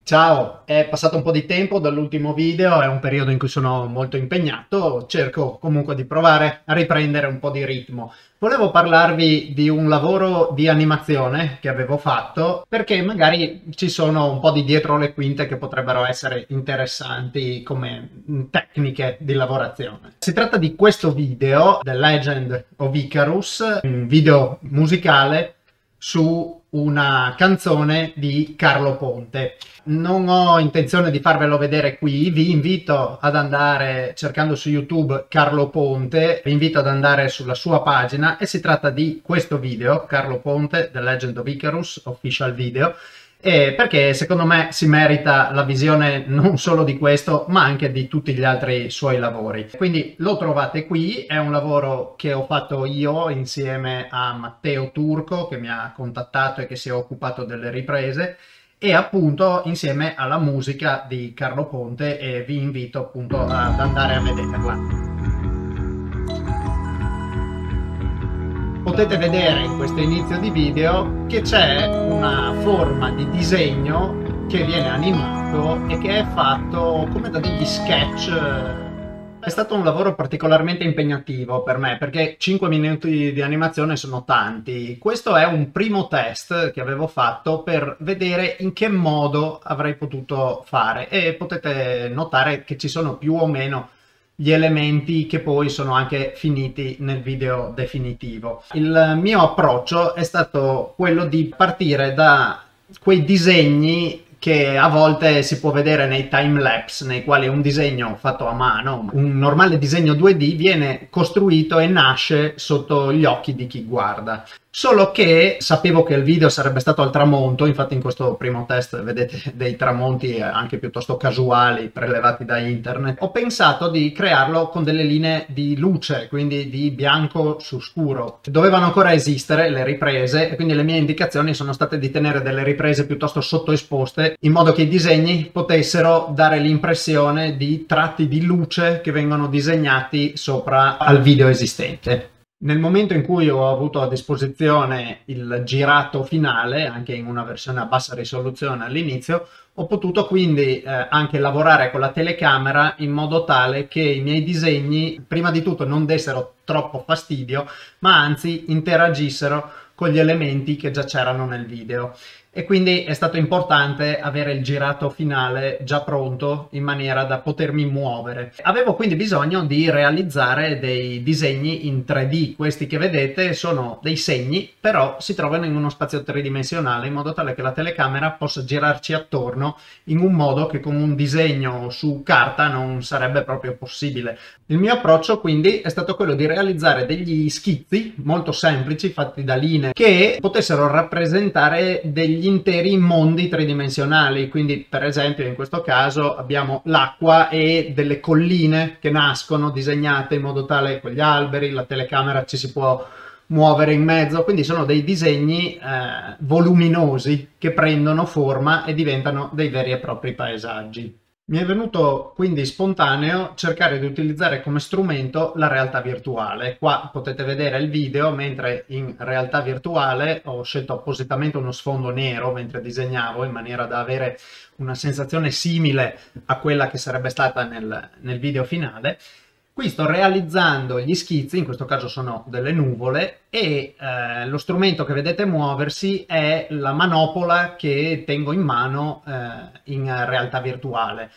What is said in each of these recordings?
Ciao, è passato un po' di tempo dall'ultimo video, è un periodo in cui sono molto impegnato, cerco comunque di provare a riprendere un po' di ritmo. Volevo parlarvi di un lavoro di animazione che avevo fatto, perché magari ci sono un po' di dietro le quinte che potrebbero essere interessanti come tecniche di lavorazione. Si tratta di questo video, The Legend of Icarus, un video musicale su una canzone di Carlo Ponte. Non ho intenzione di farvelo vedere qui, vi invito ad andare cercando su YouTube Carlo Ponte, vi invito ad andare sulla sua pagina e si tratta di questo video, Carlo Ponte, The Legend of Icarus, official video, perché secondo me si merita la visione non solo di questo ma anche di tutti gli altri suoi lavori. Quindi lo trovate qui, è un lavoro che ho fatto io insieme a Matteo Turco che mi ha contattato e che si è occupato delle riprese, e appunto insieme alla musica di Carlo Ponte, e vi invito appunto ad andare a vederla. Potete vedere in questo inizio di video che c'è una forma di disegno che viene animato e che è fatto come da degli sketch. È stato un lavoro particolarmente impegnativo per me perché 5 minuti di animazione sono tanti. Questo è un primo test che avevo fatto per vedere in che modo avrei potuto fare, e potete notare che ci sono più o meno gli elementi che poi sono anche finiti nel video definitivo. Il mio approccio è stato quello di partire da quei disegni che a volte si può vedere nei timelapse, nei quali un disegno fatto a mano, un normale disegno 2D, viene costruito e nasce sotto gli occhi di chi guarda. Solo che sapevo che il video sarebbe stato al tramonto, infatti in questo primo test vedete dei tramonti anche piuttosto casuali prelevati da internet. Ho pensato di crearlo con delle linee di luce, quindi di bianco su scuro. Dovevano ancora esistere le riprese e quindi le mie indicazioni sono state di tenere delle riprese piuttosto sottoesposte, in modo che i disegni potessero dare l'impressione di tratti di luce che vengono disegnati sopra al video esistente. Nel momento in cui ho avuto a disposizione il girato finale, anche in una versione a bassa risoluzione all'inizio, ho potuto quindi anche lavorare con la telecamera in modo tale che i miei disegni, prima di tutto, non dessero troppo fastidio, ma anzi interagissero con gli elementi che già c'erano nel video. E quindi è stato importante avere il girato finale già pronto in maniera da potermi muovere. Avevo quindi bisogno di realizzare dei disegni in 3D. Questi che vedete sono dei segni, però si trovano in uno spazio tridimensionale, in modo tale che la telecamera possa girarci attorno in un modo che con un disegno su carta non sarebbe proprio possibile. Il mio approccio quindi è stato quello di realizzare degli schizzi molto semplici fatti da linee che potessero rappresentare degli interi mondi tridimensionali. Quindi per esempio in questo caso abbiamo l'acqua e delle colline che nascono disegnate in modo tale, con gli alberi, la telecamera ci si può muovere in mezzo, quindi sono dei disegni voluminosi che prendono forma e diventano dei veri e propri paesaggi. Mi è venuto quindi spontaneo cercare di utilizzare come strumento la realtà virtuale. Qua potete vedere il video, mentre in realtà virtuale ho scelto appositamente uno sfondo nero mentre disegnavo, in maniera da avere una sensazione simile a quella che sarebbe stata nel video finale. Qui sto realizzando gli schizzi, in questo caso sono delle nuvole, e lo strumento che vedete muoversi è la manopola che tengo in mano in realtà virtuale.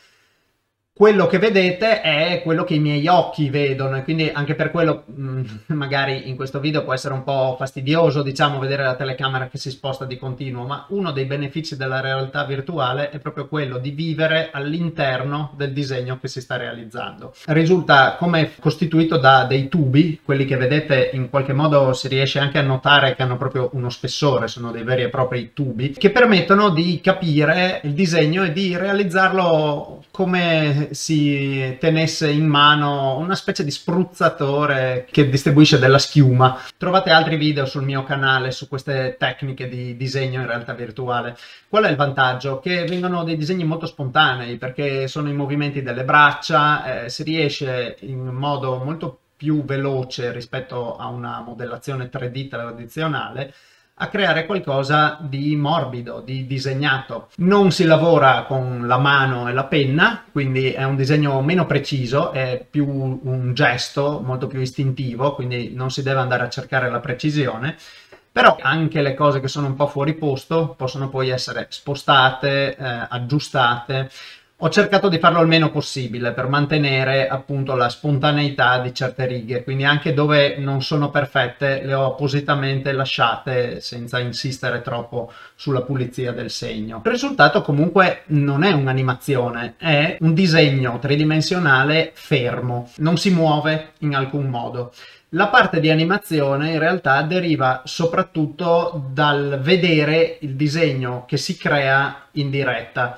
Quello che vedete è quello che i miei occhi vedono, e quindi anche per quello magari in questo video può essere un po' fastidioso, diciamo, vedere la telecamera che si sposta di continuo, ma uno dei benefici della realtà virtuale è proprio quello di vivere all'interno del disegno che si sta realizzando. Risulta come costituito da dei tubi, quelli che vedete in qualche modo si riesce anche a notare che hanno proprio uno spessore, sono dei veri e propri tubi, che permettono di capire il disegno e di realizzarlo come si tenesse in mano una specie di spruzzatore che distribuisce della schiuma. Trovate altri video sul mio canale su queste tecniche di disegno in realtà virtuale. Qual è il vantaggio? Che vengono dei disegni molto spontanei, perché sono i movimenti delle braccia, si riesce in modo molto più veloce rispetto a una modellazione 3D tradizionale a creare qualcosa di morbido, di disegnato. Non si lavora con la mano e la penna, quindi è un disegno meno preciso, è più un gesto molto più istintivo, quindi non si deve andare a cercare la precisione. Però anche le cose che sono un po' fuori posto possono poi essere spostate, aggiustate. Ho cercato di farlo il meno possibile per mantenere appunto la spontaneità di certe righe, quindi anche dove non sono perfette le ho appositamente lasciate senza insistere troppo sulla pulizia del segno. Il risultato comunque non è un'animazione, è un disegno tridimensionale fermo, non si muove in alcun modo. La parte di animazione in realtà deriva soprattutto dal vedere il disegno che si crea in diretta.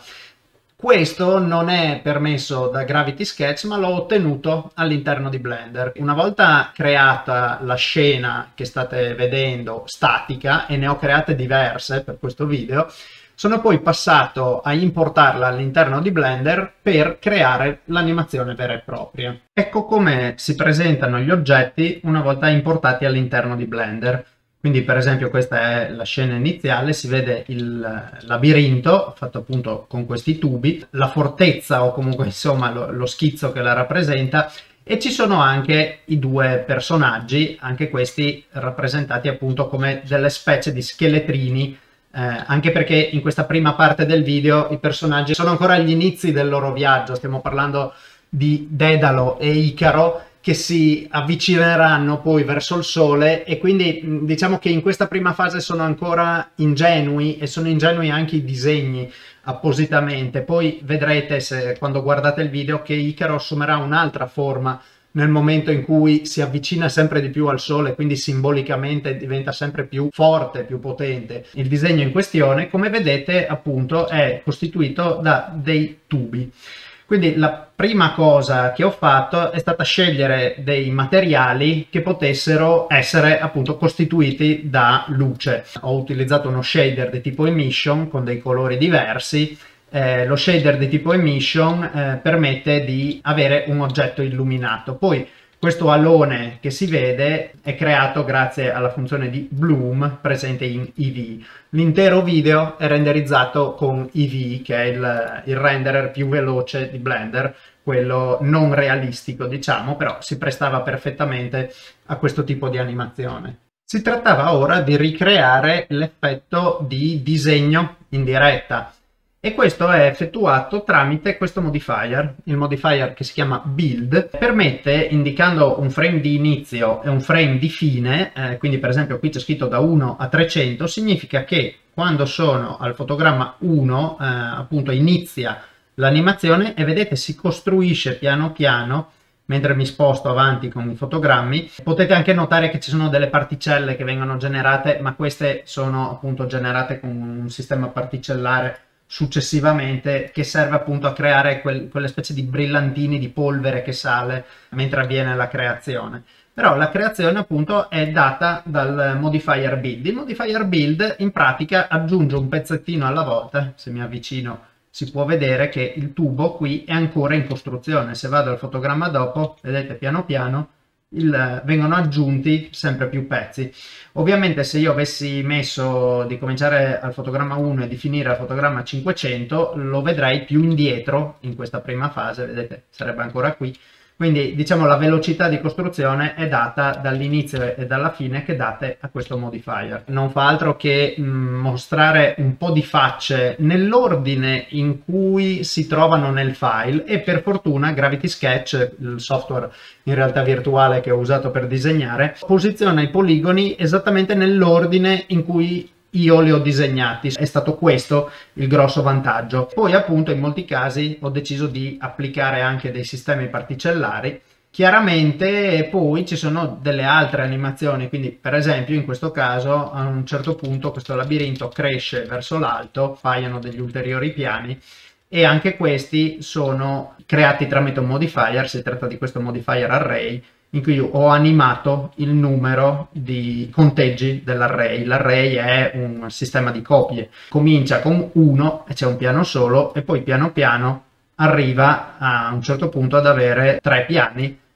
Questo non è permesso da Gravity Sketch, ma l'ho ottenuto all'interno di Blender. Una volta creata la scena che state vedendo statica, e ne ho create diverse per questo video, sono poi passato a importarla all'interno di Blender per creare l'animazione vera e propria. Ecco come si presentano gli oggetti una volta importati all'interno di Blender. Quindi per esempio questa è la scena iniziale, si vede il labirinto fatto appunto con questi tubi, la fortezza o comunque insomma lo schizzo che la rappresenta, e ci sono anche i due personaggi, anche questi rappresentati appunto come delle specie di scheletrini, anche perché in questa prima parte del video i personaggi sono ancora agli inizi del loro viaggio, stiamo parlando di Dedalo e Icaro, che si avvicineranno poi verso il sole, e quindi diciamo che in questa prima fase sono ancora ingenui, e sono ingenui anche i disegni appositamente. Poi vedrete, quando guardate il video, che Icaro assumerà un'altra forma nel momento in cui si avvicina sempre di più al sole, quindi simbolicamente diventa sempre più forte, più potente. Il disegno in questione, come vedete, appunto è costituito da dei tubi. Quindi la prima cosa che ho fatto è stata scegliere dei materiali che potessero essere appunto costituiti da luce. Ho utilizzato uno shader di tipo emission con dei colori diversi. Lo shader di tipo emission permette di avere un oggetto illuminato. Poi questo alone che si vede è creato grazie alla funzione di bloom presente in Eevee. L'intero video è renderizzato con Eevee, che è il renderer più veloce di Blender, quello non realistico diciamo, però si prestava perfettamente a questo tipo di animazione. Si trattava ora di ricreare l'effetto di disegno in diretta. E questo è effettuato tramite questo modifier. Il modifier, che si chiama build, permette, indicando un frame di inizio e un frame di fine, quindi per esempio qui c'è scritto da 1 a 300, significa che quando sono al fotogramma 1 appunto inizia l'animazione, e vedete si costruisce piano piano mentre mi sposto avanti con i fotogrammi. Potete anche notare che ci sono delle particelle che vengono generate, ma queste sono appunto generate con un sistema particellare successivamente, che serve appunto a creare quelle specie di brillantini di polvere che sale mentre avviene la creazione. Però la creazione appunto è data dal modifier build. Il modifier build in pratica aggiunge un pezzettino alla volta. Se mi avvicino si può vedere che il tubo qui è ancora in costruzione. Se vado al fotogramma dopo, vedete piano piano vengono aggiunti sempre più pezzi. Ovviamente se io avessi messo di cominciare al fotogramma 1 e di finire al fotogramma 500, lo vedrei più indietro in questa prima fase, vedete, sarebbe ancora qui. Quindi diciamo la velocità di costruzione è data dall'inizio e dalla fine che date a questo modifier. Non fa altro che mostrare un po' di facce nell'ordine in cui si trovano nel file, e per fortuna Gravity Sketch, il software in realtà virtuale che ho usato per disegnare, posiziona i poligoni esattamente nell'ordine in cui io li ho disegnati. È stato questo il grosso vantaggio. Poi appunto in molti casi ho deciso di applicare anche dei sistemi particellari. Chiaramente poi ci sono delle altre animazioni, quindi per esempio in questo caso a un certo punto questo labirinto cresce verso l'alto, appaiono degli ulteriori piani, e anche questi sono creati tramite un modifier. Si tratta di questo modifier array, in cui ho animato il numero di conteggi dell'array. L'array è un sistema di copie, comincia con 1 e c'è un piano solo, e poi piano piano arriva a un certo punto ad avere 3 piani,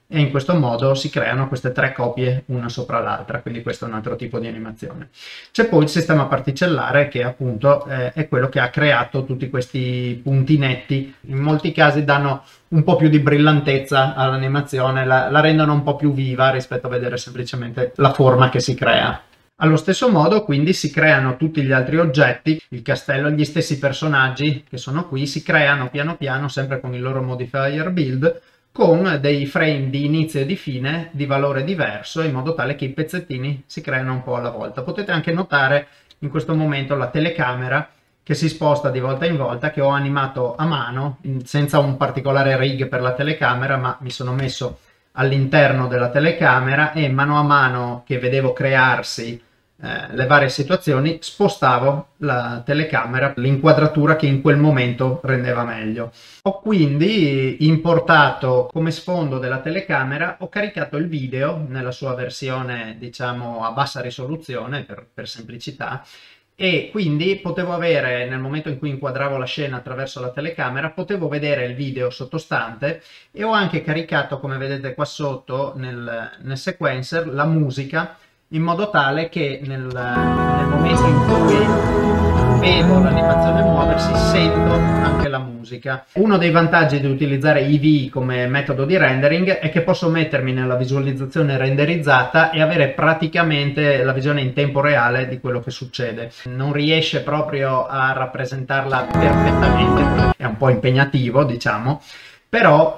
e in questo modo si creano queste tre copie una sopra l'altra, quindi questo è un altro tipo di animazione. C'è poi il sistema particellare che appunto è quello che ha creato tutti questi puntinetti, in molti casi danno un po' più di brillantezza all'animazione, la rendono un po' più viva rispetto a vedere semplicemente la forma che si crea. Allo stesso modo quindi si creano tutti gli altri oggetti, il castello, gli stessi personaggi che sono qui, si creano piano piano sempre con il loro modifier build, con dei frame di inizio e di fine di valore diverso, in modo tale che i pezzettini si creano un po' alla volta. Potete anche notare in questo momento la telecamera che si sposta di volta in volta, che ho animato a mano, senza un particolare rig per la telecamera, ma mi sono messo all'interno della telecamera e mano a mano che vedevo crearsi le varie situazioni, spostavo la telecamera, l'inquadratura che in quel momento rendeva meglio. Ho quindi importato come sfondo della telecamera, ho caricato il video nella sua versione diciamo a bassa risoluzione per semplicità, e quindi potevo avere, nel momento in cui inquadravo la scena attraverso la telecamera, potevo vedere il video sottostante, e ho anche caricato, come vedete qua sotto nel sequencer, la musica, in modo tale che nel momento in cui vedo l'animazione muoversi sento anche la musica. Uno dei vantaggi di utilizzare EEVEE come metodo di rendering è che posso mettermi nella visualizzazione renderizzata e avere praticamente la visione in tempo reale di quello che succede. Non riesce proprio a rappresentarla perfettamente, è un po' impegnativo diciamo, però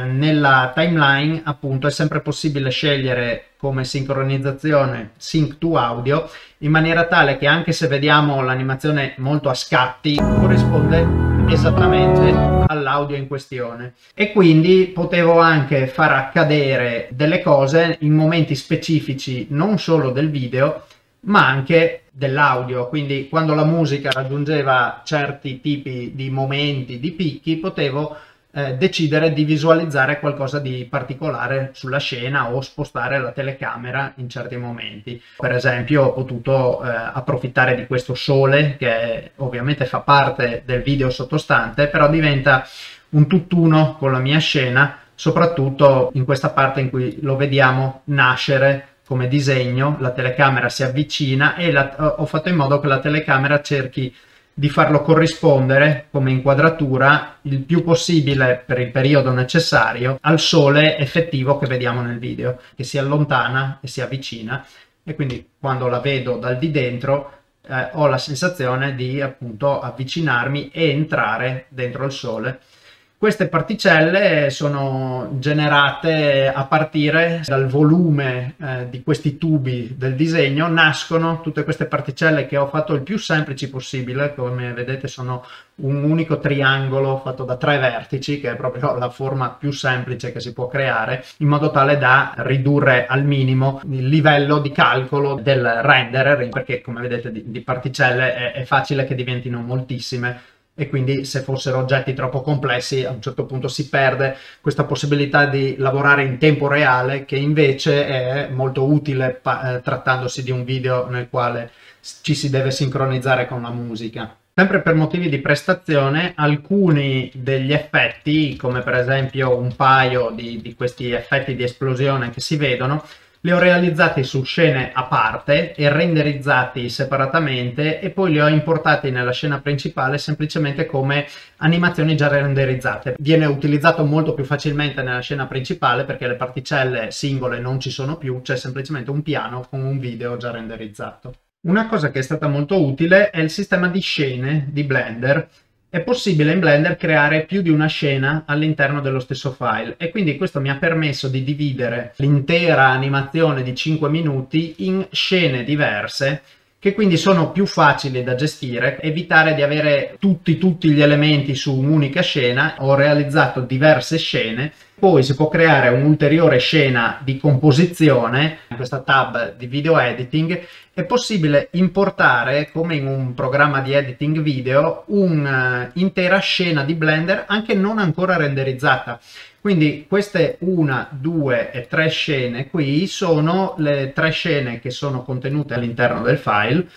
nella timeline appunto è sempre possibile scegliere come sincronizzazione sync to audio, in maniera tale che anche se vediamo l'animazione molto a scatti corrisponde esattamente all'audio in questione, e quindi potevo anche far accadere delle cose in momenti specifici non solo del video ma anche dell'audio. Quindi quando la musica raggiungeva certi tipi di momenti, di picchi, potevo decidere di visualizzare qualcosa di particolare sulla scena o spostare la telecamera in certi momenti. Per esempio ho potuto approfittare di questo sole che ovviamente fa parte del video sottostante, però diventa un tutt'uno con la mia scena, soprattutto in questa parte in cui lo vediamo nascere come disegno, la telecamera si avvicina e ho fatto in modo che la telecamera cerchi di farlo corrispondere come inquadratura il più possibile per il periodo necessario al sole effettivo che vediamo nel video, che si allontana e si avvicina, e quindi quando la vedo dal di dentro ho la sensazione di appunto avvicinarmi e entrare dentro il sole. Queste particelle sono generate a partire dal volume di questi tubi del disegno. Nascono tutte queste particelle che ho fatto il più semplici possibile, come vedete sono un unico triangolo fatto da 3 vertici, che è proprio la forma più semplice che si può creare, in modo tale da ridurre al minimo il livello di calcolo del renderer, perché come vedete di particelle è facile che diventino moltissime, e quindi se fossero oggetti troppo complessi a un certo punto si perde questa possibilità di lavorare in tempo reale, che invece è molto utile trattandosi di un video nel quale ci si deve sincronizzare con la musica. Sempre per motivi di prestazione, alcuni degli effetti, come per esempio un paio di questi effetti di esplosione che si vedono, li ho realizzati su scene a parte e renderizzati separatamente, e poi li ho importati nella scena principale semplicemente come animazioni già renderizzate. Viene utilizzato molto più facilmente nella scena principale perché le particelle singole non ci sono più, c'è semplicemente un piano con un video già renderizzato. Una cosa che è stata molto utile è il sistema di scene di Blender. È possibile in Blender creare più di una scena all'interno dello stesso file, e quindi questo mi ha permesso di dividere l'intera animazione di 5 minuti in scene diverse, che quindi sono più facili da gestire, evitare di avere tutti gli elementi su un'unica scena. Ho realizzato diverse scene, poi si può creare un'ulteriore scena di composizione. In questa tab di video editing è possibile importare, come in un programma di editing video, un'intera scena di Blender anche non ancora renderizzata. Quindi queste 1, 2 e 3 scene qui sono le 3 scene che sono contenute all'interno del file,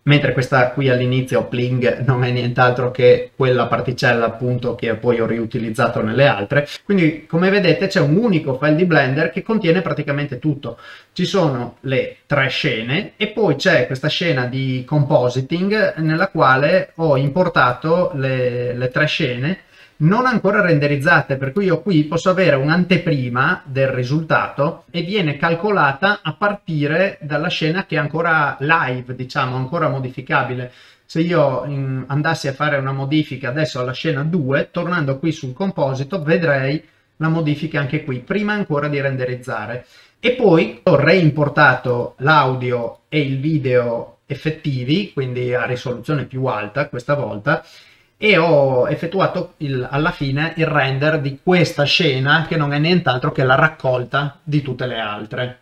mentre questa qui all'inizio, Pling, non è nient'altro che quella particella appunto che poi ho riutilizzato nelle altre. Quindi come vedete c'è un unico file di Blender che contiene praticamente tutto. Ci sono le 3 scene e poi c'è questa scena di compositing nella quale ho importato le 3 scene non ancora renderizzate, per cui io qui posso avere un'anteprima del risultato e viene calcolata a partire dalla scena che è ancora live, diciamo, ancora modificabile. Se io andassi a fare una modifica adesso alla scena 2, tornando qui sul composito, vedrei la modifica anche qui, prima ancora di renderizzare. E poi ho reimportato l'audio e il video effettivi, quindi a risoluzione più alta questa volta, e ho effettuato alla fine il render di questa scena che non è nient'altro che la raccolta di tutte le altre.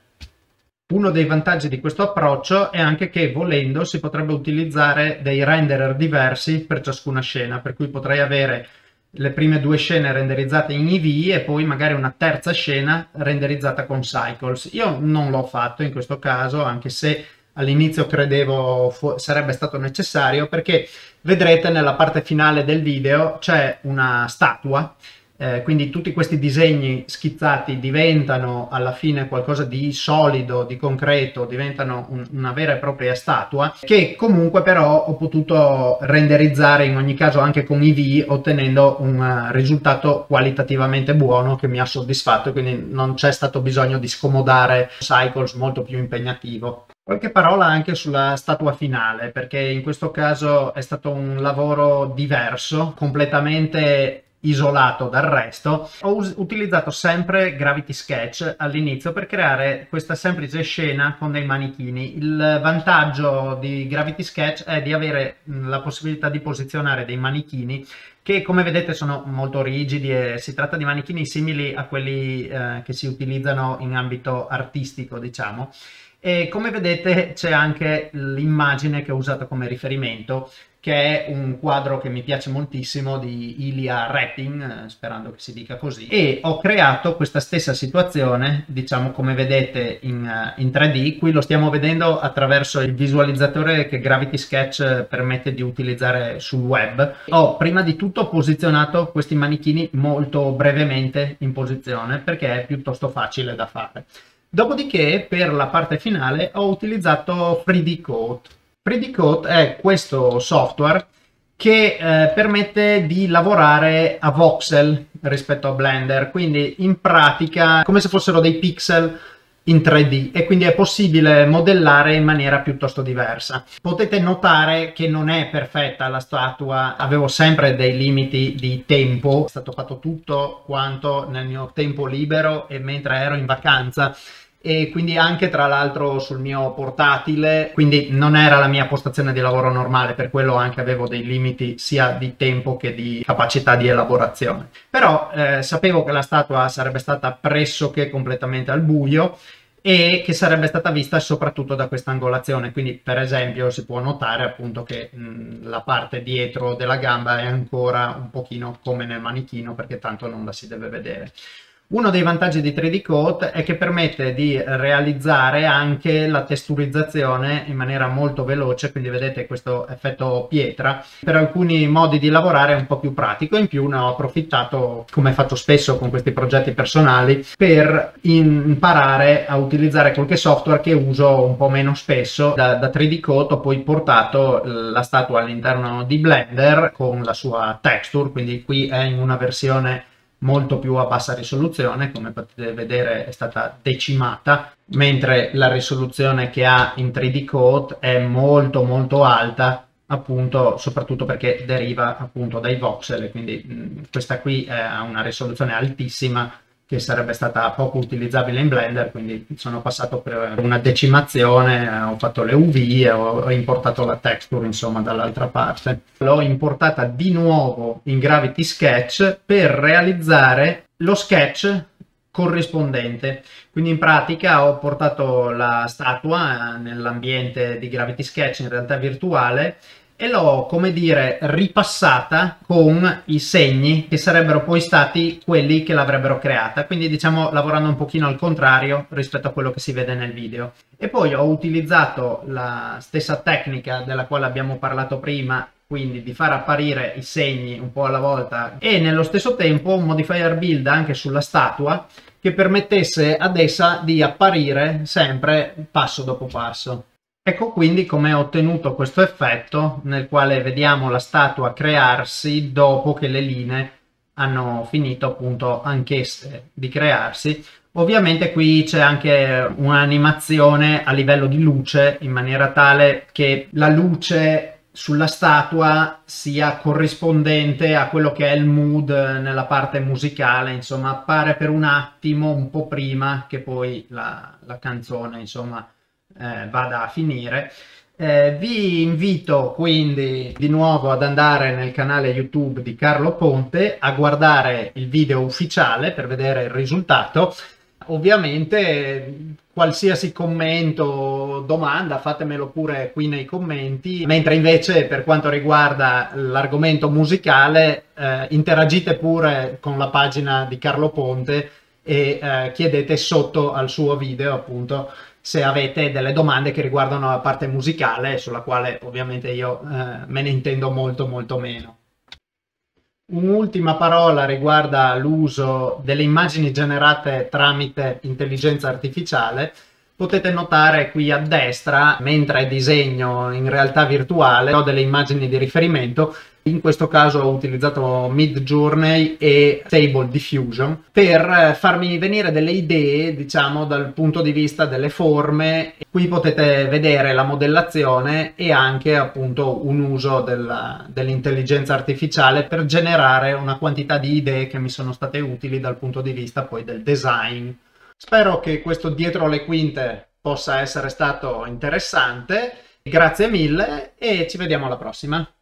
Uno dei vantaggi di questo approccio è anche che volendo si potrebbe utilizzare dei renderer diversi per ciascuna scena, per cui potrei avere le prime 2 scene renderizzate in EV e poi magari una terza scena renderizzata con Cycles. Io non l'ho fatto in questo caso, anche se all'inizio credevo sarebbe stato necessario, perché vedrete nella parte finale del video c'è una statua, quindi tutti questi disegni schizzati diventano alla fine qualcosa di solido, di concreto, diventano una vera e propria statua, che comunque però ho potuto renderizzare in ogni caso anche con EV, ottenendo un risultato qualitativamente buono che mi ha soddisfatto, quindi non c'è stato bisogno di scomodare Cycles molto più impegnativo. Qualche parola anche sulla statua finale, perché in questo caso è stato un lavoro diverso, completamente isolato dal resto. Ho utilizzato sempre Gravity Sketch all'inizio per creare questa semplice scena con dei manichini. Il vantaggio di Gravity Sketch è di avere la possibilità di posizionare dei manichini che, come vedete, sono molto rigidi e si tratta di manichini simili a quelli che si utilizzano in ambito artistico, diciamo. E come vedete c'è anche l'immagine che ho usato come riferimento, che è un quadro che mi piace moltissimo di Ilya Repin, sperando che si dica così, e ho creato questa stessa situazione, diciamo, come vedete in 3D. Qui lo stiamo vedendo attraverso il visualizzatore che Gravity Sketch permette di utilizzare sul web. Ho prima di tutto posizionato questi manichini molto brevemente in posizione perché è piuttosto facile da fare. Dopodiché per la parte finale ho utilizzato 3D Coat. 3D Coat è questo software che permette di lavorare a voxel rispetto a Blender, quindi in pratica come se fossero dei pixel in 3D, e quindi è possibile modellare in maniera piuttosto diversa. Potete notare che non è perfetta la statua, avevo sempre dei limiti di tempo, è stato fatto tutto quanto nel mio tempo libero e mentre ero in vacanza, e quindi anche tra l'altro sul mio portatile, quindi non era la mia postazione di lavoro normale, per quello anche avevo dei limiti sia di tempo che di capacità di elaborazione. Però sapevo che la statua sarebbe stata pressoché completamente al buio e che sarebbe stata vista soprattutto da questa angolazione, quindi per esempio si può notare appunto che la parte dietro della gamba è ancora un pochino come nel manichino, perché tanto non la si deve vedere. Uno dei vantaggi di 3D Coat è che permette di realizzare anche la testurizzazione in maniera molto veloce, quindi vedete questo effetto pietra. Per alcuni modi di lavorare è un po' più pratico, in più ne ho approfittato, come faccio spesso con questi progetti personali, per imparare a utilizzare qualche software che uso un po' meno spesso. Da 3D Coat ho poi portato la statua all'interno di Blender con la sua texture, quindi qui è in una versione molto più a bassa risoluzione, come potete vedere è stata decimata, mentre la risoluzione che ha in 3D Coat è molto alta, appunto soprattutto perché deriva appunto dai voxel, e quindi questa qui ha una risoluzione altissima che sarebbe stata poco utilizzabile in Blender, quindi sono passato per una decimazione, ho fatto le UV e ho importato la texture insomma dall'altra parte. L'ho importata di nuovo in Gravity Sketch per realizzare lo sketch corrispondente, quindi in pratica ho portato la statua nell'ambiente di Gravity Sketch in realtà virtuale e l'ho, come dire, ripassata con i segni che sarebbero poi stati quelli che l'avrebbero creata, quindi diciamo lavorando un pochino al contrario rispetto a quello che si vede nel video. E poi ho utilizzato la stessa tecnica della quale abbiamo parlato prima, quindi di far apparire i segni un po' alla volta, e nello stesso tempo un modifier build anche sulla statua che permettesse ad essa di apparire sempre passo dopo passo. Ecco quindi come ho ottenuto questo effetto nel quale vediamo la statua crearsi dopo che le linee hanno finito appunto anch'esse di crearsi. Ovviamente qui c'è anche un'animazione a livello di luce, in maniera tale che la luce sulla statua sia corrispondente a quello che è il mood nella parte musicale, insomma appare per un attimo un po' prima che poi la canzone insomma vada a finire. Vi invito quindi di nuovo ad andare nel canale YouTube di Carlo Ponte a guardare il video ufficiale per vedere il risultato. Ovviamente qualsiasi commento o domanda fatemelo pure qui nei commenti, mentre invece per quanto riguarda l'argomento musicale interagite pure con la pagina di Carlo Ponte e chiedete sotto al suo video appunto se avete delle domande che riguardano la parte musicale, sulla quale ovviamente io me ne intendo molto meno. Un'ultima parola riguarda l'uso delle immagini generate tramite intelligenza artificiale. Potete notare qui a destra, mentre disegno in realtà virtuale, ho delle immagini di riferimento. In questo caso ho utilizzato Midjourney e Stable Diffusion per farmi venire delle idee, diciamo, dal punto di vista delle forme. Qui potete vedere la modellazione e anche appunto un uso dell'intelligenza artificiale per generare una quantità di idee che mi sono state utili dal punto di vista poi del design. Spero che questo dietro le quinte possa essere stato interessante. Grazie mille e ci vediamo alla prossima.